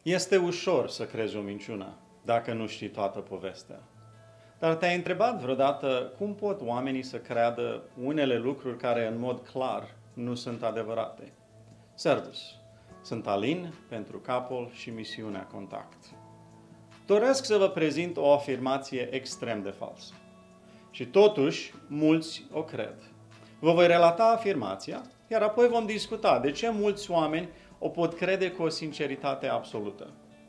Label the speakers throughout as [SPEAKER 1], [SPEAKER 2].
[SPEAKER 1] Este ușor să crezi o minciună dacă nu știi toată povestea. Dar te-ai întrebat vreodată cum pot oamenii să creadă unele lucruri care în mod clar nu sunt adevărate? Servus! Sunt Alin pentru Capul și misiunea Contact. Doresc să vă prezint o afirmație extrem de falsă. Și totuși, mulți o cred. Vă voi relata afirmația, iar apoi vom discuta de ce mulți oameni o pot crede cu o sinceritate absolută.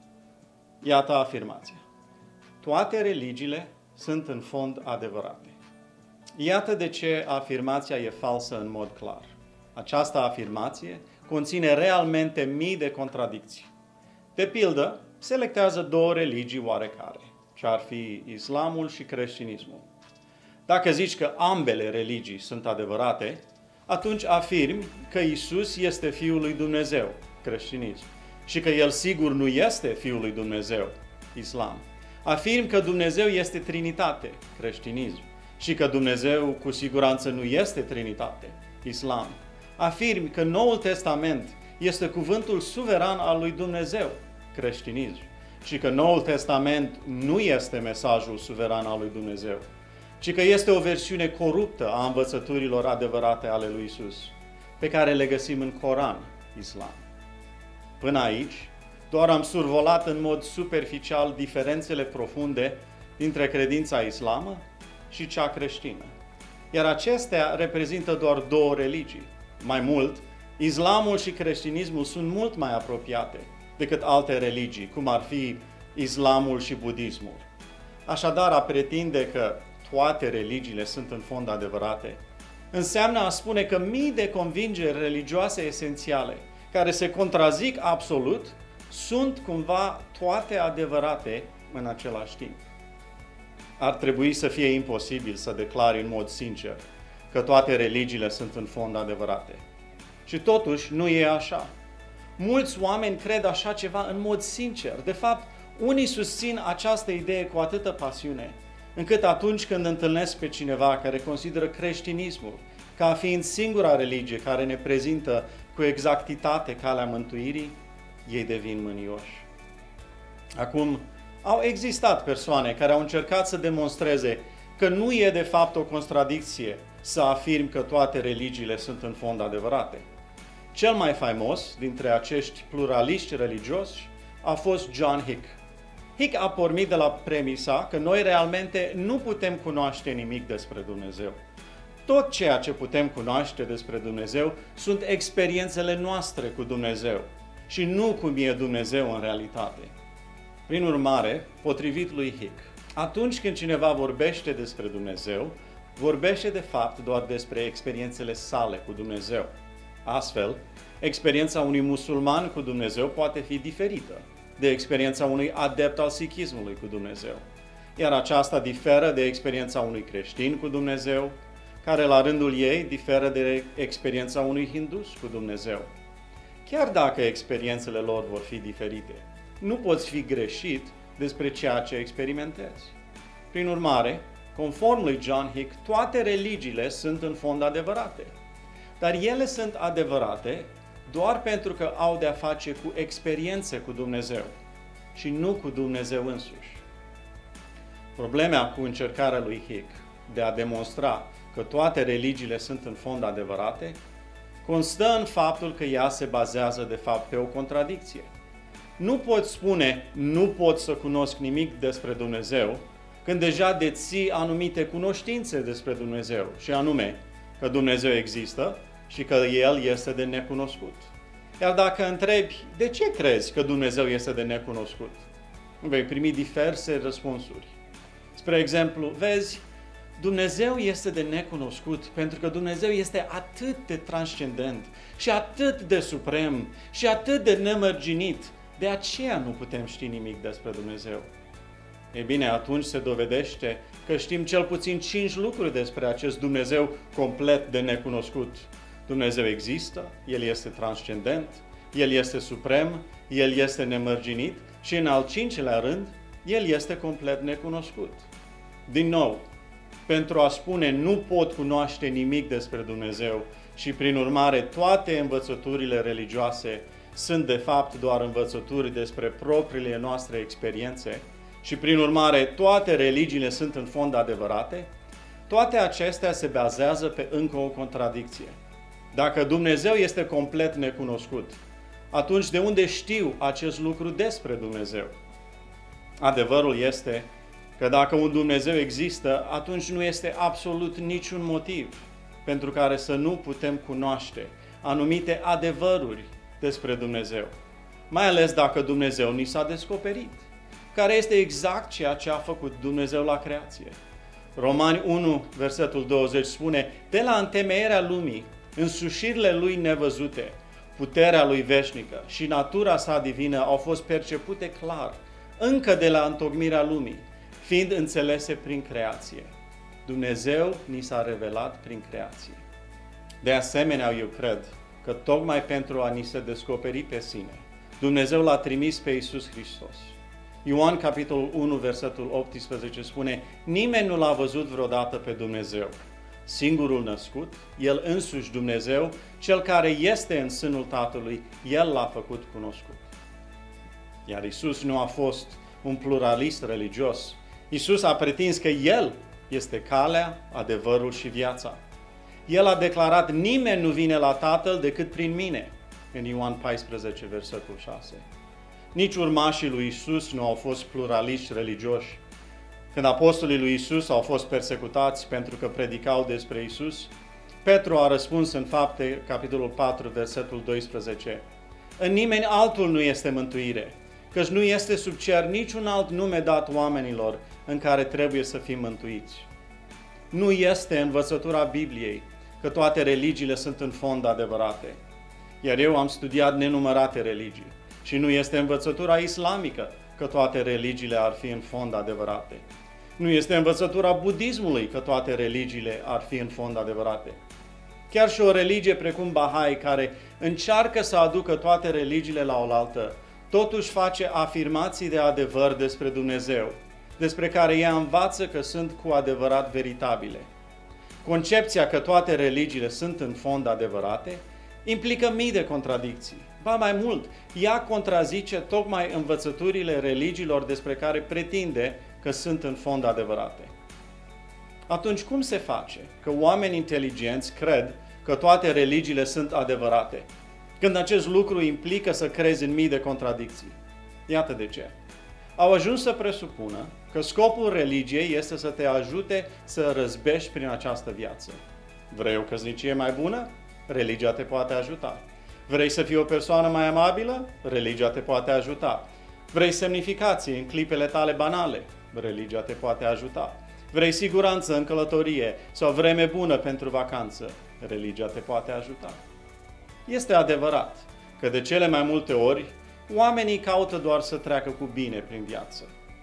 [SPEAKER 1] Iată afirmația. Toate religiile sunt în fond adevărate. Iată de ce afirmația e falsă în mod clar. Această afirmație conține realmente mii de contradicții. De pildă, selectează două religii oarecare, ce ar fi islamul și creștinismul. Dacă zici că ambele religii sunt adevărate, atunci afirmi că Isus este Fiul lui Dumnezeu, creștinism, și că El sigur nu este Fiul lui Dumnezeu, islam. Afirmi că Dumnezeu este Trinitate, creștinism, și că Dumnezeu cu siguranță nu este Trinitate, islam. Afirmi că Noul Testament este cuvântul suveran al lui Dumnezeu, creștinism, și că Noul Testament nu este mesajul suveran al lui Dumnezeu, ci că este o versiune coruptă a învățăturilor adevărate ale lui Isus, pe care le găsim în Coran, islam. Până aici, doar am survolat în mod superficial diferențele profunde dintre credința islamă și cea creștină. Iar acestea reprezintă doar două religii. Mai mult, islamul și creștinismul sunt mult mai apropiate decât alte religii, cum ar fi islamul și budismul. Așadar, a pretinde că toate religiile sunt în fond adevărate înseamnă a spune că mii de convingeri religioase esențiale, care se contrazic absolut, sunt cumva toate adevărate în același timp. Ar trebui să fie imposibil să declari în mod sincer că toate religiile sunt în fond adevărate. Și totuși nu e așa. Mulți oameni cred așa ceva în mod sincer. De fapt, unii susțin această idee cu atâtă pasiune, încât atunci când întâlnesc pe cineva care consideră creștinismul ca fiind singura religie care ne prezintă cu exactitate calea mântuirii, ei devin mânioși. Acum, au existat persoane care au încercat să demonstreze că nu e de fapt o contradicție să afirm că toate religiile sunt în fond adevărate. Cel mai faimos dintre acești pluraliști religioși a fost John Hick. Hick a pornit de la premisa că noi realmente nu putem cunoaște nimic despre Dumnezeu. Tot ceea ce putem cunoaște despre Dumnezeu sunt experiențele noastre cu Dumnezeu și nu cum e Dumnezeu în realitate. Prin urmare, potrivit lui Hick, atunci când cineva vorbește despre Dumnezeu, vorbește de fapt doar despre experiențele sale cu Dumnezeu. Astfel, experiența unui musulman cu Dumnezeu poate fi diferită de experiența unui adept al sikhismului cu Dumnezeu, iar aceasta diferă de experiența unui creștin cu Dumnezeu, care la rândul ei diferă de experiența unui hindus cu Dumnezeu. Chiar dacă experiențele lor vor fi diferite, nu poți fi greșit despre ceea ce experimentezi. Prin urmare, conform lui John Hick, toate religiile sunt în fond adevărate, dar ele sunt adevărate doar pentru că au de-a face cu experiențe cu Dumnezeu și nu cu Dumnezeu însuși. Problema cu încercarea lui Hick de a demonstra că toate religiile sunt în fond adevărate constă în faptul că ea se bazează de fapt pe o contradicție. Nu poți spune, nu pot să cunosc nimic despre Dumnezeu, când deja deții anumite cunoștințe despre Dumnezeu, și anume că Dumnezeu există și că El este de necunoscut. Iar dacă întrebi, de ce crezi că Dumnezeu este de necunoscut? Vei primi diverse răspunsuri. Spre exemplu, vezi, Dumnezeu este de necunoscut pentru că Dumnezeu este atât de transcendent și atât de suprem și atât de nemărginit. De aceea nu putem ști nimic despre Dumnezeu. Ei bine, atunci se dovedește că știm cel puțin 5 lucruri despre acest Dumnezeu complet de necunoscut. Dumnezeu există, El este transcendent, El este suprem, El este nemărginit și în al 5-lea rând, El este complet necunoscut. Din nou, pentru a spune nu pot cunoaște nimic despre Dumnezeu și prin urmare toate învățăturile religioase sunt de fapt doar învățături despre propriile noastre experiențe și prin urmare toate religiile sunt în fond adevărate, toate acestea se bazează pe încă o contradicție. Dacă Dumnezeu este complet necunoscut, atunci de unde știu acest lucru despre Dumnezeu? Adevărul este că dacă un Dumnezeu există, atunci nu este absolut niciun motiv pentru care să nu putem cunoaște anumite adevăruri despre Dumnezeu, mai ales dacă Dumnezeu ni s-a descoperit, care este exact ceea ce a făcut Dumnezeu la creație. Romani 1, versetul 20 spune: de la întemeierea lumii, însușirile lui nevăzute, puterea lui veșnică și natura sa divină au fost percepute clar, încă de la întocmirea lumii, fiind înțelese prin creație. Dumnezeu ni s-a revelat prin creație. De asemenea, eu cred că tocmai pentru a ni se descoperi pe sine, Dumnezeu l-a trimis pe Iisus Hristos. Ioan, capitolul 1, versetul 18 spune: nimeni nu l-a văzut vreodată pe Dumnezeu. Singurul născut, El însuși Dumnezeu, Cel care este în sânul Tatălui, El l-a făcut cunoscut. Iar Iisus nu a fost un pluralist religios. Iisus a pretins că El este calea, adevărul și viața. El a declarat: nimeni nu vine la Tatăl decât prin mine, în Ioan 14, versetul 6. Nici urmașii lui Iisus nu au fost pluraliști religioși. Când apostolii lui Iisus au fost persecutați pentru că predicau despre Iisus, Petru a răspuns în Fapte, capitolul 4, versetul 12: în nimeni altul nu este mântuire, căci nu este sub cer niciun alt nume dat oamenilor în care trebuie să fim mântuiți. Nu este învățătura Bibliei că toate religiile sunt în fond adevărate. Iar eu am studiat nenumărate religii și nu este învățătura islamică că toate religiile ar fi în fond adevărate. Nu este învățătura budismului că toate religiile ar fi în fond adevărate. Chiar și o religie precum Bahai, care încearcă să aducă toate religiile la oaltă, totuși face afirmații de adevăr despre Dumnezeu, despre care ea învață că sunt cu adevărat veritabile. Concepția că toate religiile sunt în fond adevărate implică mii de contradicții. Ba mai mult, ea contrazice tocmai învățăturile religiilor despre care pretinde că sunt în fond adevărate. Atunci cum se face că oameni inteligenți cred că toate religiile sunt adevărate, când acest lucru implică să crezi în mii de contradicții? Iată de ce. Au ajuns să presupună că scopul religiei este să te ajute să răzbești prin această viață. Vrei o căsnicie mai bună? Religia te poate ajuta. Vrei să fii o persoană mai amabilă? Religia te poate ajuta. Vrei semnificații în clipele tale banale? Religia te poate ajuta. Vrei siguranță în călătorie sau vreme bună pentru vacanță? Religia te poate ajuta. Este adevărat că de cele mai multe ori oamenii caută doar să treacă cu bine prin viață.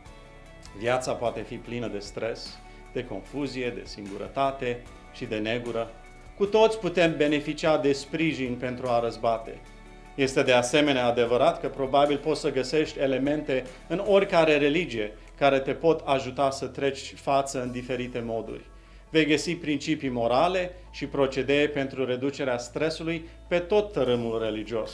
[SPEAKER 1] Viața poate fi plină de stres, de confuzie, de singurătate și de negură. Cu toți putem beneficia de sprijin pentru a răzbate. Este de asemenea adevărat că probabil poți să găsești elemente în oricare religie care te pot ajuta să treci față în diferite moduri. Vei găsi principii morale și procedee pentru reducerea stresului pe tot tărâmul religios.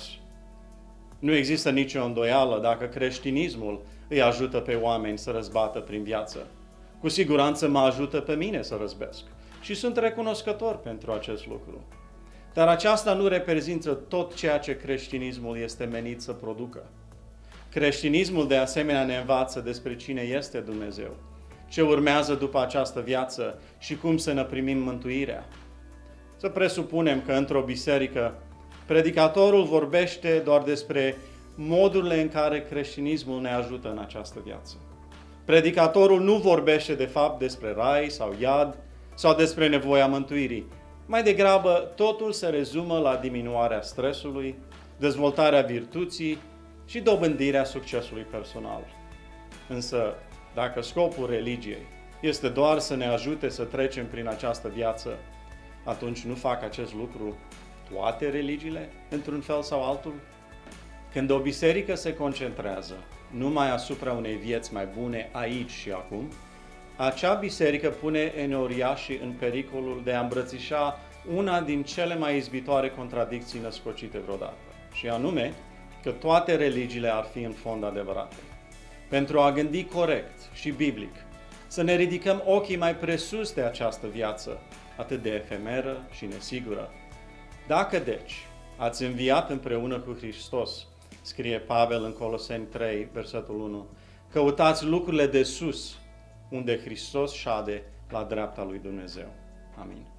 [SPEAKER 1] Nu există nicio îndoială dacă creștinismul îi ajută pe oameni să răzbată prin viață. Cu siguranță mă ajută pe mine să răzbesc și sunt recunoscător pentru acest lucru. Dar aceasta nu reprezintă tot ceea ce creștinismul este menit să producă. Creștinismul de asemenea ne învață despre cine este Dumnezeu, ce urmează după această viață și cum să ne primim mântuirea. Să presupunem că într-o biserică predicatorul vorbește doar despre modurile în care creștinismul ne ajută în această viață. Predicatorul nu vorbește de fapt despre rai sau iad sau despre nevoia mântuirii. Mai degrabă, totul se rezumă la diminuarea stresului, dezvoltarea virtuții și dobândirea succesului personal. Însă, dacă scopul religiei este doar să ne ajute să trecem prin această viață, atunci nu fac acest lucru toate religiile, într-un fel sau altul? Când o biserică se concentrează numai asupra unei vieți mai bune aici și acum, acea biserică pune enoriașii în pericolul de a îmbrățișa una din cele mai izbitoare contradicții născocite vreodată, și anume că toate religiile ar fi în fond adevărate. Pentru a gândi corect și biblic, să ne ridicăm ochii mai presus de această viață, atât de efemeră și nesigură. Dacă, deci, ați înviat împreună cu Hristos, scrie Pavel în Coloseni 3, versetul 1, căutați lucrurile de sus, unde Hristos șade la dreapta lui Dumnezeu. Amin.